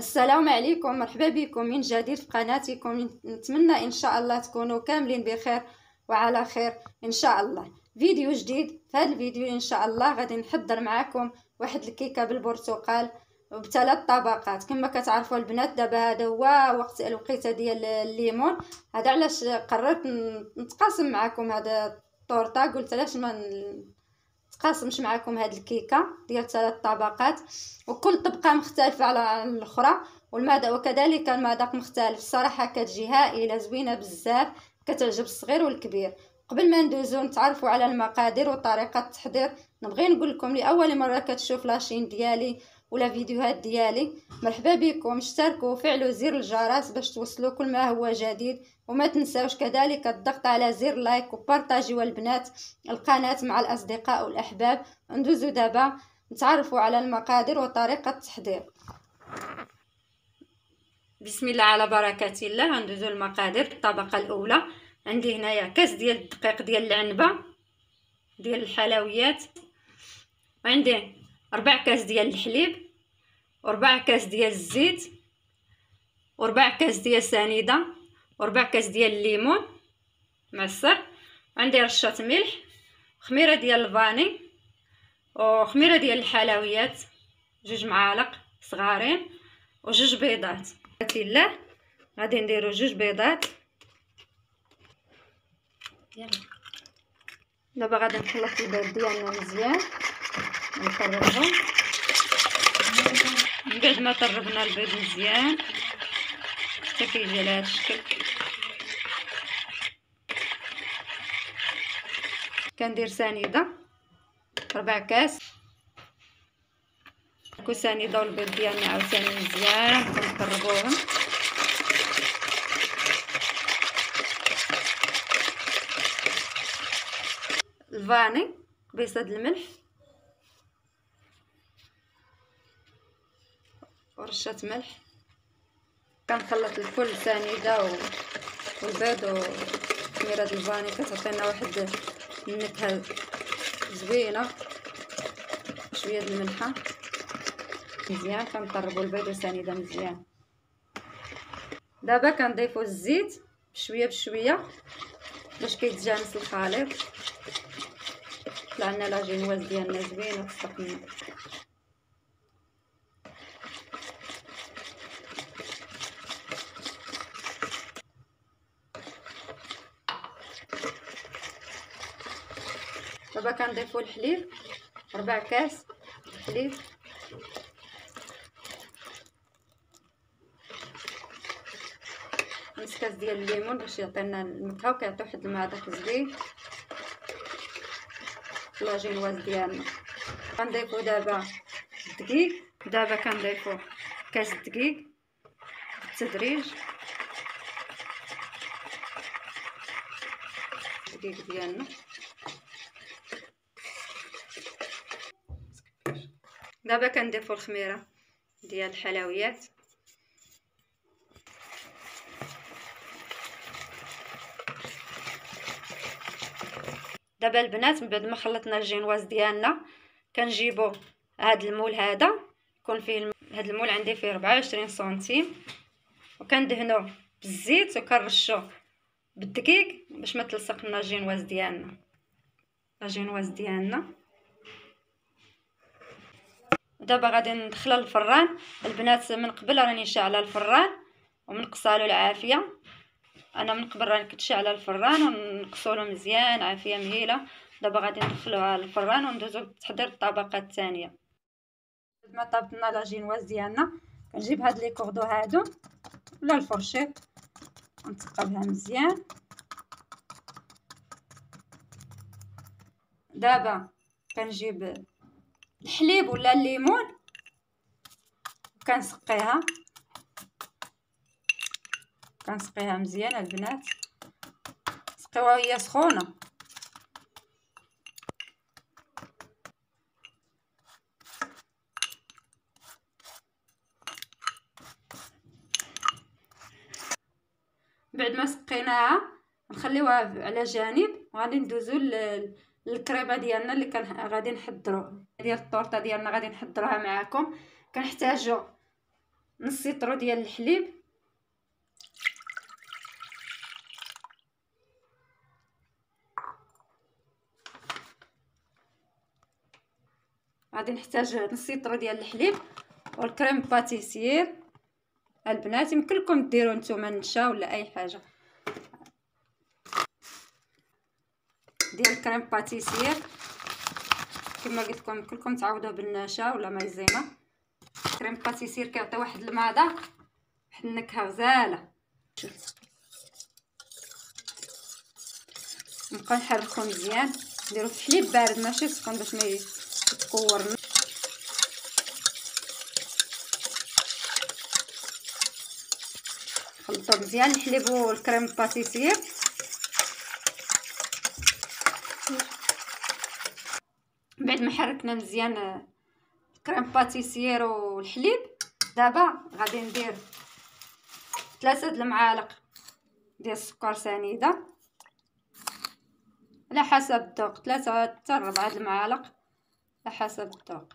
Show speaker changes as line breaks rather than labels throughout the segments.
السلام عليكم، مرحبا بكم من جديد في قناتكم. نتمنى ان شاء الله تكونوا كاملين بخير وعلى خير ان شاء الله. فيديو جديد. في هذا الفيديو ان شاء الله غادي نحضر معكم واحد الكيكه بالبرتقال بثلاث طبقات. كما كتعرفوا البنات دابا هذا هو وقت الوقيته ديال الليمون، هذا علاش قررت نتقاسم معكم هذا الطورطه. قلت علاش ما نتقاسمش معكم هاد الكيكه ديال ثلاث طبقات، وكل طبقه مختلفه على الاخرى، والمذاق وكذلك المذاق مختلف. الصراحه كتجي هائله زوينه بزاف، كتعجب الصغير والكبير. قبل ما ندوزو نتعرفوا على المقادير وطريقه التحضير، نبغي نقول لكم لاول مره كتشوف لاشين ديالي ولا فيديوهات ديالي، مرحبا بكم. اشتركوا وفعلوا زر الجرس باش توصلوا كل ما هو جديد، وما تنساوش كذلك الضغط على زر لايك وبارطاجيوا البنات القناه مع الاصدقاء والاحباب. ندوزو دابا نتعرفوا على المقادير وطريقه التحضير. بسم الله على بركه الله. ندوزو المقادير. الطبقه الاولى عندي هنايا كاس ديال الدقيق ديال العنبه ديال الحلويات، وعندي 4 كاس ديال الحليب، و4 كاس ديال الزيت، و4 كاس ديال سنيده، و4 كاس ديال الليمون معصر، وعندي رشه ملح، خميره ديال الفاني، وخميره ديال الحلويات 2 معالق صغارين، و2 بيضات. الله غادي نديرو 2 بيضات. دابا غادي نخلط البيض ديالنا مزيان نطربهم. من بعد ما طربنا البيض مزيان حتى كيجي على هذا الشكل، كندير سنيده 4 كاس سنيده، والبيض ديالنا عاوتاني مزيان كنطربوهم. الفاني بيصه الملح ورشه ملح. كنخلط الكل سنيده والبيض وخميره الفاني، كتعطينا واحد النكهه زوينه. شويه د الملحه مزيان، كنطربوا البيض والسنيده مزيان. دابا كنضيفوا الزيت بشويه بشويه باش كيتجانس الخليط. طلع لنا لاجينواز ديالنا زوينه تصدقنا. دابا كنضيفوا الحليب 4 كاس حليب، نص كاس ديال الليمون باش يعطينا النكهه وكيعطي واحد المذاق زوين لاجينواز ديالنا. كنضيفوا دابا الدقيق. دابا كنضيفوا كاس الدقيق بالتدريج. الدقيق ديالنا دابا كنضيفوا الخميره ديال الحلويات. دابا البنات من بعد ما خلطنا الجينواز ديالنا كنجيبوا هذا المول، هذا يكون فيه هذا المول عندي فيه 24 سنتيم، وكندهنوه بالزيت وكنرشوه بالدقيق باش ما تلصق لنا الجينواز ديالنا. دابا غادي ندخلها للفران. البنات من قبل راني شاعله الفران ومنقصالو العافيه. انا من قبل راني كنت شاعله الفران ونقصولو مزيان عافيه مهيله. دابا غادي ندخلوها للفران وندوزو لتحضير الطبقه الثانيه. بعد ما طابتنا لاجينواز ديالنا كنجيب هاد لي كوردو هادو ولا الفرشيط ونثقبها مزيان. دابا كنجيب الحليب ولا الليمون وكنسقيها مزيان. البنات سقيوها وهي سخونه. بعد ما سقيناها نخليوها على جانب، وغادي ندوزو للكريمه ديالنا اللي غادي نحضروا ديال الطورطه ديالنا. غادي نحضروها معكم. كنحتاجوا نص لتر ديال الحليب، غادي نحتاج نص لتر ديال الحليب والكريم باتيسير. البنات يمكن لكم ديروا نتوما نشا ولا اي حاجه ديال الكريم باتيسير. كما قلت لكم يمكن لكم تعوضوه بالنشا ولا مايزينا. كريم باتيسير كيعطي واحد المذاق، واحد النكهه غزاله. نبقى نحركو مزيان، نديرو في حليب بارد ماشي سخون باش ما يتكورن. خلطو مزيان الحليب والكريم باتيسير. بعد ما حركنا مزيان الكريم باتيسير والحليب، دابا غادي ندير 3 المعالق ديال السكر سنيده على حسب الذوق، 3 حتى 4 المعالق على حسب الذوق.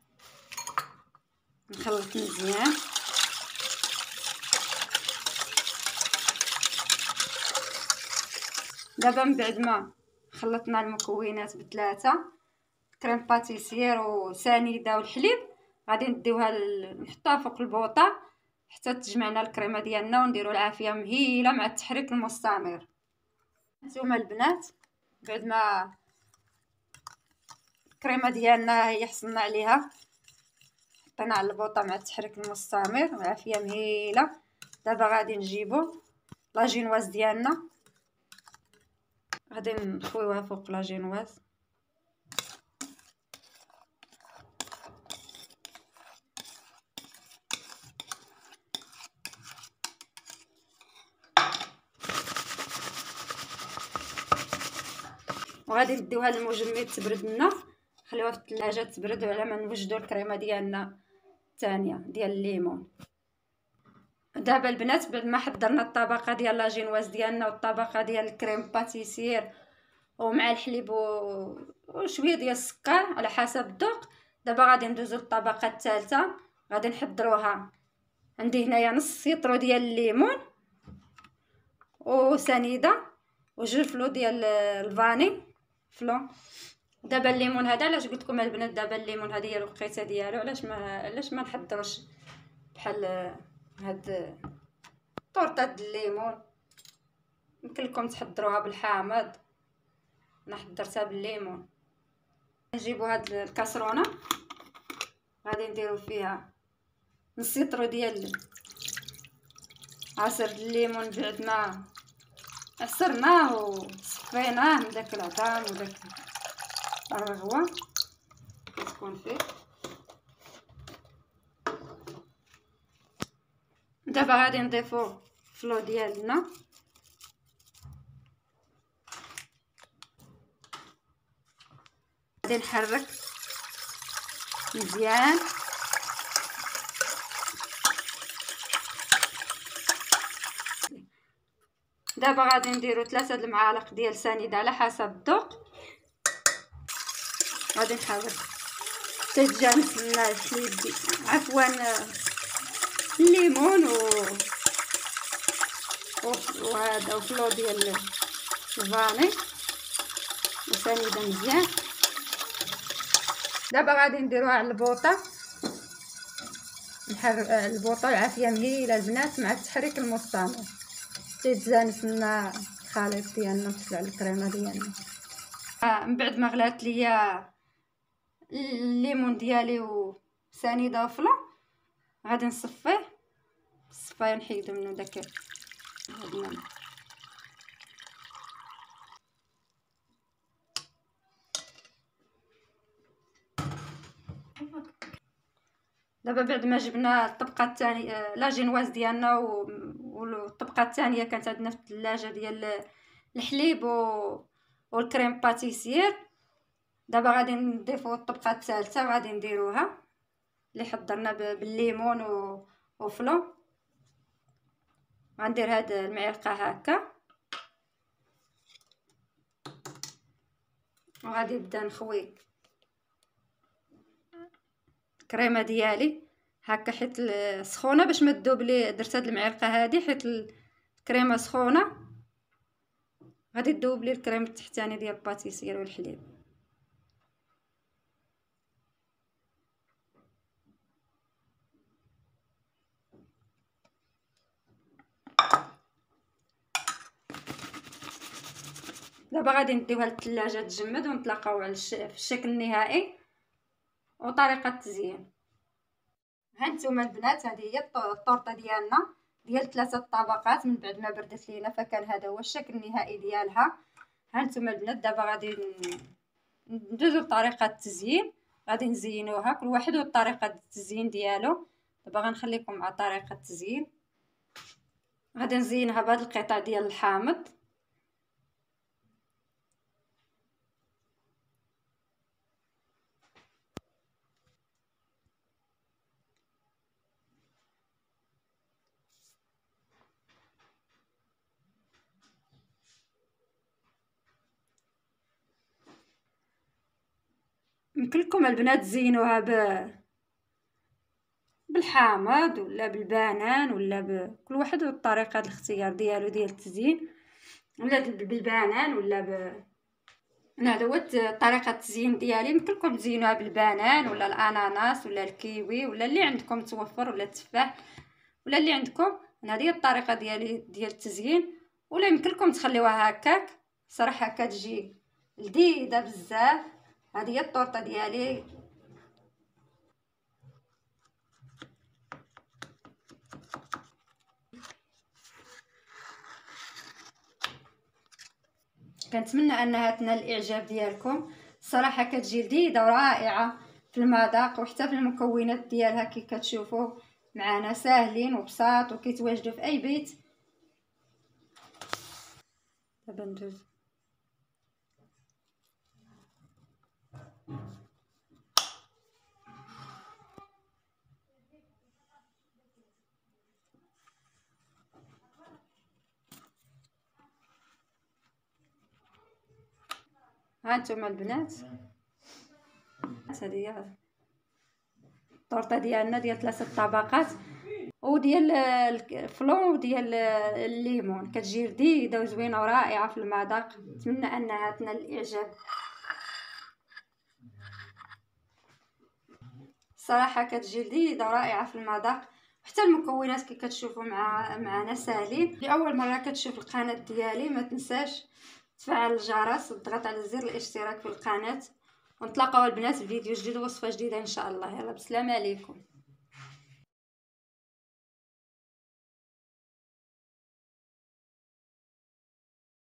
نخلط مزيان. دابا من بعد ما خلطنا المكونات بثلاثه، كريم باتيسير وسنيده والحليب، غادي نديوها نحطوها فوق البوطه حتى تجمعنا الكريمه ديالنا ونديرو العافيه مهيله مع التحريك المستمر. نتوما البنات بعد ما الكريمه ديالنا هي حصلنا عليها، حطينا على البوطه مع التحريك المستمر والعافيه مهيله. دابا غادي نجيبو لاجينواز ديالنا، غادي نخويوها فوق لاجينواز. وغادي نديوها للمجمد تبرد لنا، خليوها في الثلاجه تبرد على ما نوجدوا الكريمه ديالنا الثانيه ديال الليمون. دابا البنات بعد ما حضرنا الطبقه ديال لاجينواز ديالنا والطبقه ديال الكريم باتيسير ومع الحليب وشويه ديال السكر على حسب الذوق، دابا غادي ندوزو للطبقه الثالثه. غادي نحضروها. عندي هنايا نص لتر ديال الليمون وسنيده وجوج فلو ديال الفاني فلو. دابا الليمون هذا علاش قلت لكم البنات، دابا الليمون هذه هي الوقيته ديالو، علاش ما نحضروش بحال هاد طورطه الليمون. يمكن لكم تحضروها بالحامض، انا حضرتها بالليمون. نجيبو هاد الكاسرونه، غادي نديرو فيها نص لتر ديال عصير الليمون بعد ما عصرناه وصفيناه من داك العظام وداك الرغوه كتكون فيه. دابا غادي نضيفو فلو ديالنا، غادي نحرك مزيان. دابا غادي نديرو 3 المعالق ديال سنيده على حسب الذوق. غادي نحرك حتى يتجانس لنا الحليب الليمون وهذا وفلو ديال الفاني وسنيده مزيان. دابا غادي نديروها على البوطه، نحرك البوطه العافيه مهيله البنات مع التحريك المستمر تيتجانس لنا الخليط ديالنا نطلع الكريمه ديالنا. من بعد ما غلات ليا الليمون ديالي وسنيده وفلو، غادي نصفيه ونحيدو منو داك هاد دابا بعد ما جبنا الطبقه الثانيه لاجينواز ديالنا والطبقه الثانيه كانت عندنا في الثلاجه ديال الحليب والكريم باتيسير. دابا غادي نضيفو الطبقه الثالثه وغادي نديروها اللي حضرنا بالليمون وفلو. غندير هاد المعلقه هكا وغادي نبدا نخوي الكريمه ديالي هكا حيت سخونه باش ما تذوب لي. درت هاد المعلقه هادي حيت الكريمه سخونه غادي تذوب لي الكريم التحتاني ديال الباتيسير والحليب. دابا غادي نديوها للثلاجه تجمد ونتلاقاو على في الشكل النهائي وطريقه التزيين. هانتوما البنات، هذه هي الطورطه ديالنا ديال 3 طبقات من بعد ما بردت لينا، فكان هذا هو الشكل النهائي ديالها. هانتوما البنات دابا غادي ندوزو لطريقه التزيين. غادي نزينوها كل واحد وطريقه التزيين ديالو. دابا غنخليكم مع طريقه التزيين. غادي نزينها بهاد القطع ديال الحامض. يمكنلكم البنات تزينوها بالحامض ولا بالبنان ولا كل واحد والطريقه الاختيار ديالو ديال التزيين، ولا بالبنان ولا انا هذا هو طريقه التزيين ديالي. يمكنلكم تزينوها بالبنان ولا الاناناس ولا الكيوي ولا اللي عندكم متوفر ولا التفاح ولا اللي عندكم. انا هذه هي الطريقه ديالي ديال التزيين. ولا يمكنلكم تخليوها هكاك صراحه كتجي لذيذه بزاف. هذه هي الطورطه ديالي. كنتمنى انها تنال الاعجاب ديالكم. الصراحه كتجي لذيذه ورائعه في المذاق وحتى في المكونات ديالها. كي كتشوفوا معنا ساهلين وبساط وكيتواجدوا في اي بيت. دابا ندوز هانتوما البنات. هذه هي الطورطه ديالنا ديال 3 طبقات وديال الفلون وديال الليمون. كتجي لذيذه وزوينه ورائعه في المذاق. نتمنى انها تنال الاعجاب. صراحه كتجي لذيذه ورائعه في المذاق. حتى المكونات كي كتشوفوا معنا ساهلين. لاول مره كتشوف القناه ديالي ما تنساش تفعل الجرس وتضغط على زر الاشتراك في القناه. ونتلاقاو البنات في فيديو جديد ووصفه جديده ان شاء الله. يلا بسلام عليكم.